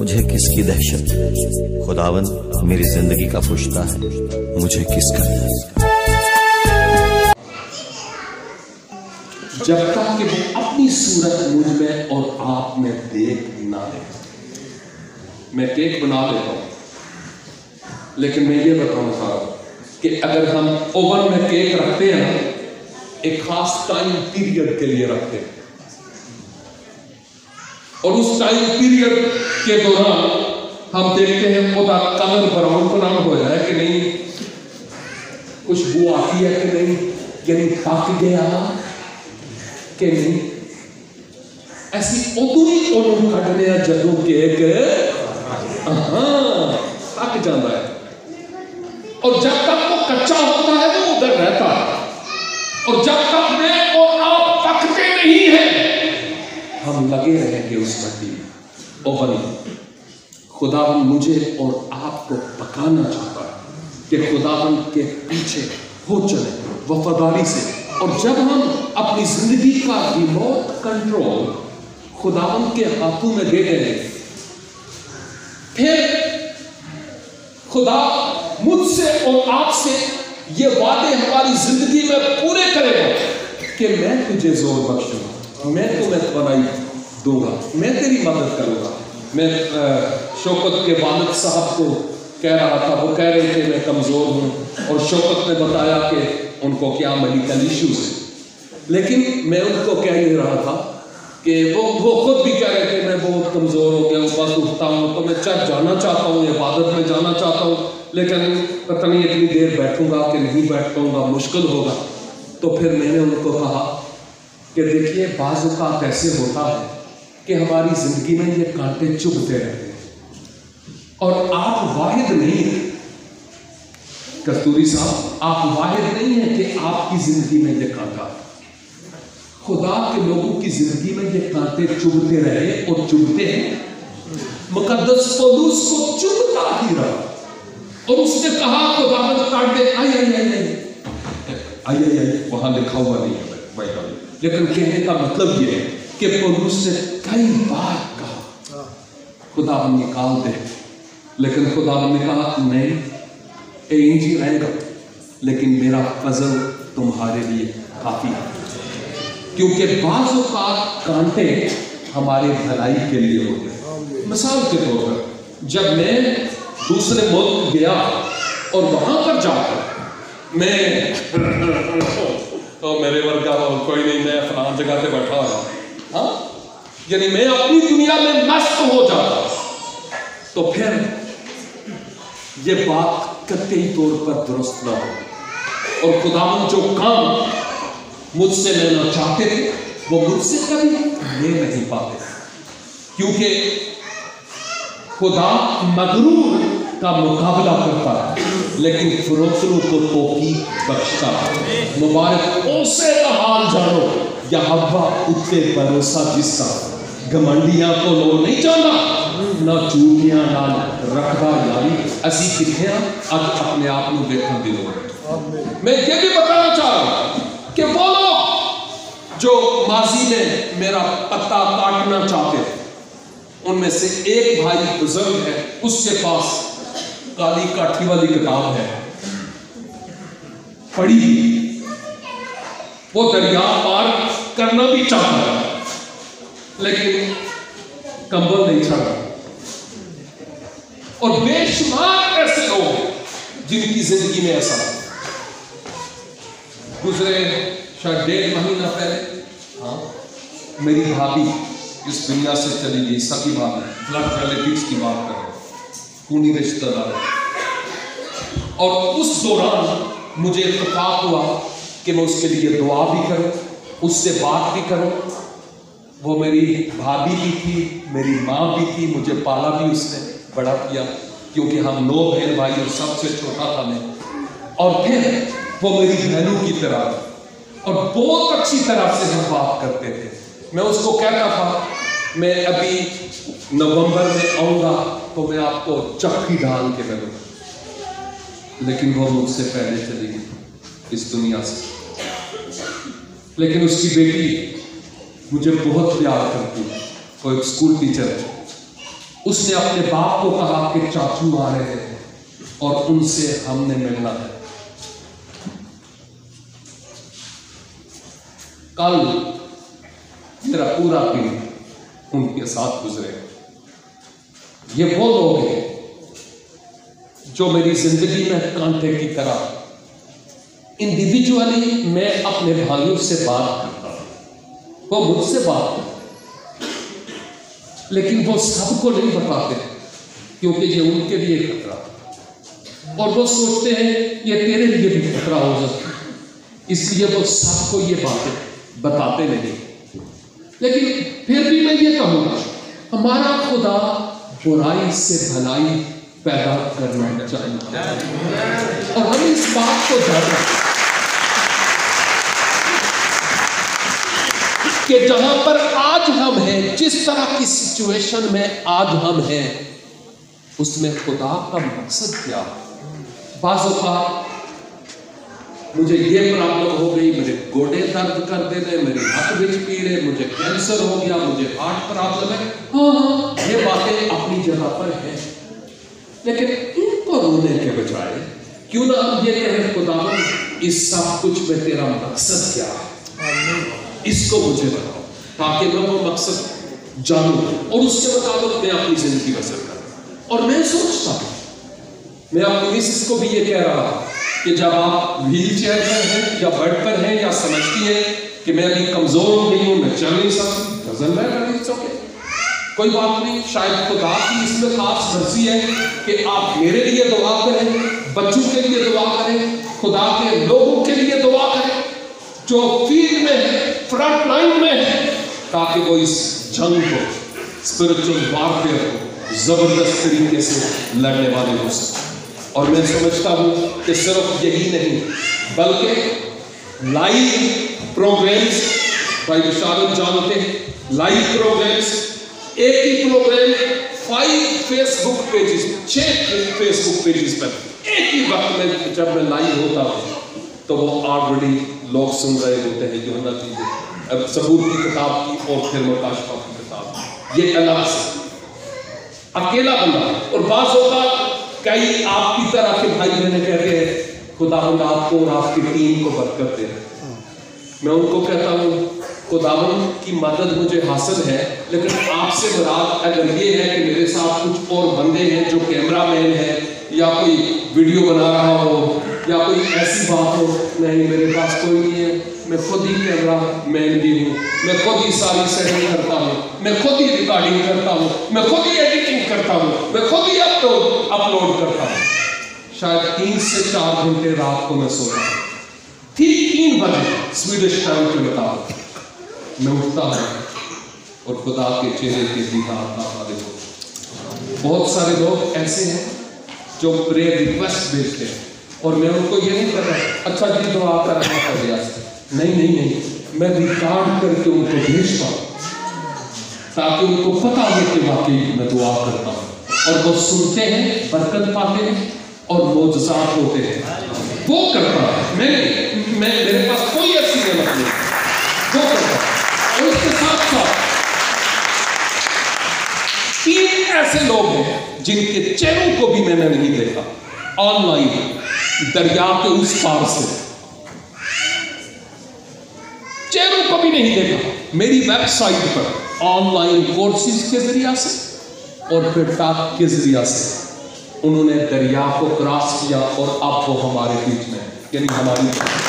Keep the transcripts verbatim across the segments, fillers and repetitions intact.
मुझे किसकी दहशत है, खुदावन मेरी जिंदगी का पुश्ता है, मुझे किसका डर। जब तक कि वो अपनी सूरत मुझ में और आप में देख ना ले। मैं केक बना लेता हूं, लेकिन मैं ये बताना चाह रहा हूं कि अगर हम ओवन में केक रखते हैं एक खास टाइम पीरियड के लिए रखते हैं, और उस टाइम पीरियड के दौरान हम देखते हैं उसका कलर ब्राउन ब्राउन हो जाए कि नहीं, खुशबू आती है कि नहीं, यानी पक गया कि नहीं। ऐसी उदू ही उन्होंने कटने जदों केक पक जाता है, और जब तक वो कच्चा होता है वो उधर रहता है, और जब तक मैं और आप पकते नहीं हैं हम लगे रहेंगे उस भट्टी में। ओवन खुदावन मुझे और आपको पकाना चाहता है कि खुदावन के पीछे हो चले वफादारी से, और जब हम अपनी जिंदगी का रिमोट कंट्रोल खुदावन के हाथों में दे देंगे, फिर खुदा मुझसे और आपसे ये वादे हमारी जिंदगी में पूरे करेगा कि मैं तुझे जोर बख्शूंगा, मैं तुम्हें बनाई दूंगा, मैं तेरी मदद करूंगा। मैं शौकत के वालिद साहब को कह रहा था, वो कह रहे थे मैं कमजोर हूं, और शौकत ने बताया कि उनको क्या मेडिकल इश्यूज है, लेकिन मैं उनको कह नहीं रहा था कि वो वो खुद भी कह रहे थे मैं बहुत कमजोर हो गया हूँ, बस उठता हूँ तो मैं चर्च जाना चाहता हूँ, इबादत में जाना चाहता हूँ, लेकिन पता नहीं इतनी देर बैठूंगा कि नहीं बैठ पाऊंगा, मुश्किल होगा। तो फिर मैंने उनको कहा कि देखिए बाज़ औक़ात ऐसे होता है कि हमारी जिंदगी में ये कांटे चुभते रहते हैं, और आप वाहिद नहीं हैं कस्तूरी साहब, आप वाहिद नहीं हैं कि आपकी जिंदगी में ये कांटा, खुदा के लोगों की जिंदगी में ये कांटे चुभते रहे और चुभते हैं। मुकद्दस पौलुस को चुभता ही रहा, और उसने कहा खुदा काट दे, आई आई आई आई आई आई वहां लिखा हुआ नहीं है बाइबल, लेकिन कहने का मतलब ये है कि पौलुस ने कई बार कहा खुदा निकाल दे, लेकिन खुदा ने कहा नहीं, इंज ही रहेगा, लेकिन मेरा फजल तुम्हारे लिए काफी है, क्योंकि बाज़ औक़ात कांटे हमारे भलाई के लिए होते हैं। मिसाल के तौर पर जब मैं दूसरे मुल्क गया और वहां पर जाकर मैं तो मेरे वर्गा कोई नहीं, मैं फलान जगह पे बैठा हुआ, हाँ, यानी मैं अपनी दुनिया में मस्त हो जाता, तो फिर ये बात कतई तौर पर दुरुस्त ना हो, और खुदावन जो काम मुझसे लेना चाहते थे वो मुझसे कभी ले नहीं पाते, क्योंकि खुदा मगरूर का मुकाबला करता है लेकिन फरोखरू को तौफीक बख्शता है। मुबारक उसे का हाल जानो या हवा उत्ते भरोसा जिसका, घमंडियां को लो नहीं चाहता ना चूटियां नाल रखदा यारी, असी किथे अज अपने आप को देखने की लोड़ है। मैं ये भी बताना चाह रहा हूं कि वो लोग जो माजी में मेरा पत्ता काटना चाहते थे, उनमें से एक भाई बुजुर्ग है, उसके पास काली काठी वाली किताब है पढ़ी, वो दरिया पार करना भी चाहता है लेकिन कंबल नहीं छड़ा, और बेशुमार ऐसे लोग जिनकी जिंदगी में ऐसा गुजरे शायद डेढ़ महीना पहले, हाँ, मेरी भाभी इस दुनिया से चली गई, सभी बात है, ब्लड रिलेटिव्स की बात कर रहे हैं, खूनी रिश्तेदार, और उस दौरान मुझे इत्तेफाक हुआ कि मैं उसके लिए दुआ भी करूं, उससे बात भी करूं। वो मेरी भाभी भी थी, मेरी माँ भी थी, मुझे पाला भी उसने, बड़ा किया, क्योंकि हम नौ बहन भाई और सबसे छोटा था मैं, और फिर वो मेरी बहनों की तरह, और बहुत अच्छी तरह से हम बात करते थे। मैं उसको कहता था मैं अभी नवंबर में आऊँगा तो मैं आपको चक्की डाल के मिलूँगा, लेकिन वो मुझसे पहले चली गई इस दुनिया से। लेकिन उसकी बेटी मुझे बहुत प्यार करती है, वो एक स्कूल टीचर है, उसने अपने बाप को कहा कि चाचू आ रहे हैं और उनसे हमने मिलना है। कल मेरा पूरा दिन उनके साथ गुजरे। ये वो लोग हैं जो मेरी जिंदगी में कांटे की तरह इंडिविजुअली मैं अपने भाइयों से बात करता हूं, वो मुझसे बात करते, लेकिन वो सबको नहीं बताते क्योंकि ये उनके लिए खतरा, और वो सोचते हैं ये तेरे लिए भी खतरा हो सकता है, इसलिए वो सबको ये बातें बताते नहीं। लेकिन फिर भी मैं ये कहूंगा, हमारा खुदा बुराई से भलाई पैदा करना चाहिए और हम इस बात को जानते हैं कि जहां पर आज हम हैं, जिस तरह की सिचुएशन में आज हम हैं, उसमें खुदा का मकसद क्या है। बाज़ औक़ात मुझे ये प्रॉब्लम हो गई, मेरे गोडे दर्द कर दे रहे, मेरे हाथ बीच पीड़े, मुझे कैंसर हो गया, मुझे हार्ट प्रॉब्लम है। हाँ हाँ, ये बातें अपनी जगह पर हैं, लेकिन इनको रोने के बजाय क्यों ना हम ये कहें, खुदावंद इस सब कुछ में तेरा मकसद क्या है, इसको मुझे बताओ, ताकि मैं वो मकसद जानूं और उसके मुताबिक मैं अपनी जिंदगी बसर करूं। और मैं सोचता हूं, मैं अपनी मिसेस को भी ये कह रहा हूं कि जब आप व्हील चेयर पर हैं या बेड पर हैं या समझती हैं कि मैं अभी कमजोर हो गई हूं, मैं चल नहीं सकती, डजंट मैटर, ओके, कोई बात नहीं। शायद खुदा की इसमें खास मर्जी है कि आप मेरे लिए दुआ करें, बच्चों के लिए दुआ करें, खुदा के लोगों के लिए दुआ करें जो फील्ड में है, फ्रंट लाइन में है, ताकि वो इस जंग को, स्पिरिचुअल वारफेयर को जबरदस्त तरीके से लड़ने वाले हो सके। और मैं समझता हूं कि सिर्फ यही नहीं, बल्कि लाइव प्रोग्राम्स, भाई विशाल जानते हैं, लाइव प्रोग्राम्स, एक ही प्रोग्राम फाइव फेसबुक पेजेस, छह फेसबुक पेजेस पर एक ही वक्त में जब मैं लाइव होता हूं तो वो ऑलरेडी लोग सुन रहे होते हैं। यूहन्ना की अब सबूर की किताब की और फिर मुकाशफा की किताब, ये अलग से अकेला बंदा। और बात होगा कई आपकी तरह के भाई बहने कहते हैं खुदावंद आपको और आपकी टीम को बरकत दे। मैं उनको कहता हूँ खुदावंद की मदद मुझे हासिल है, लेकिन आपसे मुराद अगर ये है कि मेरे साथ कुछ और बंदे हैं जो कैमरा मैन है या कोई वीडियो बना रहा हो या कोई ऐसी बात हो, नहीं, मेरे पास कोई नहीं है, मैं खुद ही कैमरा मैन भी हूँ, मैं खुद ही सारी सेटिंग करता हूँ, मैं खुद ही रिकॉर्डिंग करता हूँ, मैं खुद ही एडिटिंग करता हूँ, मैं खुद ही अपलोड अपलोड करता हूँ। शायद तीन से चार घंटे रात को मैं सोता हूँ, ठीक तीन बजे स्वीडिश टाइम के मुताबिक मैं उठता हूँ और खुदा के चेहरे के दीदार का हादिर होता। बहुत सारे लोग ऐसे हैं जो प्रेयर रिक्वेस्ट भेजते हैं और मैं उनको ये नहीं कर रहा अच्छा जी दुआ कर रहा था रियाज, नहीं नहीं नहीं, मैं रिकॉर्ड करके उनको भेजता हूँ ताकि उनको पता हो कि वाकई मैं दुआ करता हूँ, और वो सुनते हैं, बरकत पाते हैं और मोजज़ात होते हैं। वो करता है, मैं मैं मेरे पास कोई ऐसी नेमत नहीं, वो करता है। और उसके साथ साथ तीन ऐसे लोग हैं जिनके चेहरों को भी मैंने नहीं देखा ऑनलाइन, दरिया के उस पार से चेहरों को भी नहीं देखा, मेरी वेबसाइट पर ऑनलाइन कोर्सेज के जरिया से और फिर टॉक के जरिया से उन्होंने दरिया को क्रॉस किया और अब वो हमारे बीच में, यानी हमारी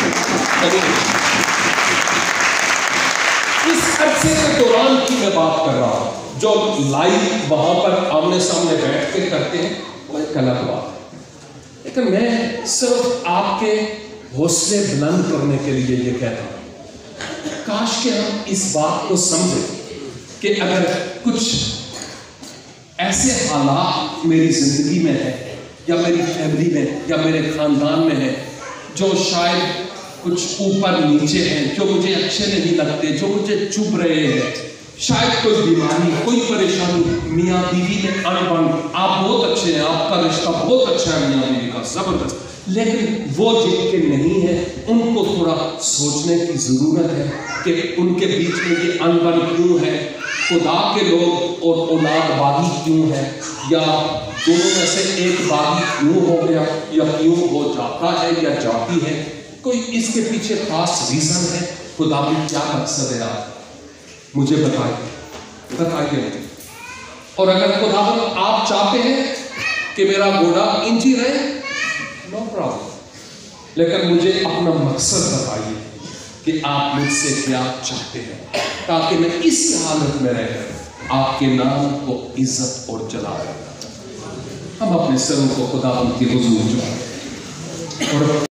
इस अरसे के दौरान की मैं बात कर रहा हूं। जो लाइव वहां पर आमने सामने बैठ के करते हैं वो एक अलग बात है, लेकिन मैं सिर्फ आपके हौसले बुलंद करने के लिए ये कहता हूं, काश के हम इस बात को समझें कि अगर कुछ ऐसे हालात मेरी जिंदगी में है या मेरी फैमिली में या मेरे खानदान में है जो शायद कुछ ऊपर नीचे हैं, जो मुझे अच्छे नहीं लगते, जो मुझे चुभ रहे हैं, शायद कोई बीमारी, कोई परेशानी, मियाँ बीवी में अनबन, आप बहुत अच्छे हैं, आपका रिश्ता बहुत अच्छा है मियाँ बीवी का, जबरदस्त, लेकिन वो जिनके नहीं है उनको थोड़ा सोचने की जरूरत है कि उनके बीच में ये अनबन क्यों है, खुदा के लोग और औलाद बागी क्यों है, या दोनों में से एक बागी क्यों हो गया या क्यों हो जाता है या जाती है, कोई इसके पीछे खास रीजन है? खुदा की क्या मकसद है? आप मुझे बताइए बताइए। और अगर खुदा आप चाहते हैं कि मेरा घोड़ा इंच ही रहे, नो प्रॉब्लम, लेकिन मुझे अपना मकसद बताइए कि आप मुझसे क्या चाहते हैं, ताकि मैं इस हालत में रहकर आपके नाम को इज्जत और जलाल। हम अपने सरों को खुदा की हुजूर झुकाएं और